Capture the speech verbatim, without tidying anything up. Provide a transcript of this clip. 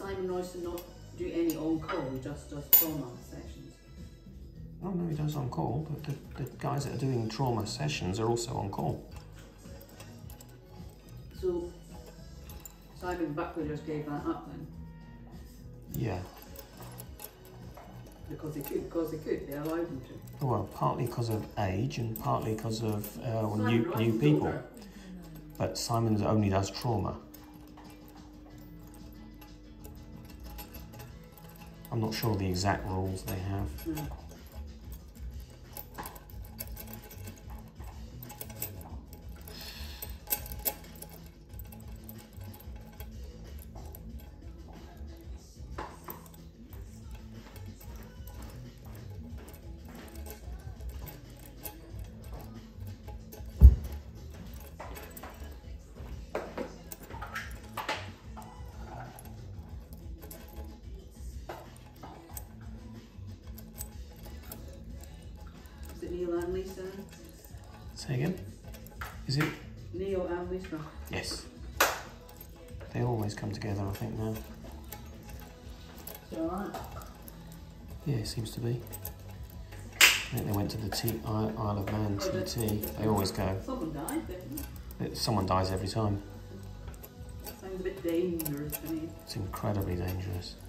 Simon Royston not do any on call? He just does trauma sessions. Oh no, he does on call, but the, the guys that are doing trauma sessions are also on call. So Simon Buckley just gave that up then? Yeah. Because they could, because they could, they allowed them to. Well, partly because of age and partly because of uh, Simon new Royston's new people. older. But Simon only does trauma. I'm not sure the exact rules they have. No. Is it Neil and Lisa? Say again? Is it? Neil and Lisa. Yes. They always come together, I think, now. So alright. Yeah, it seems to be. I think they went to the tea, Isle Isle of Man Oh, T did- T. They always go. Someone died, didn't they? It- Someone dies every time. Sounds a bit dangerous to me. It's incredibly dangerous.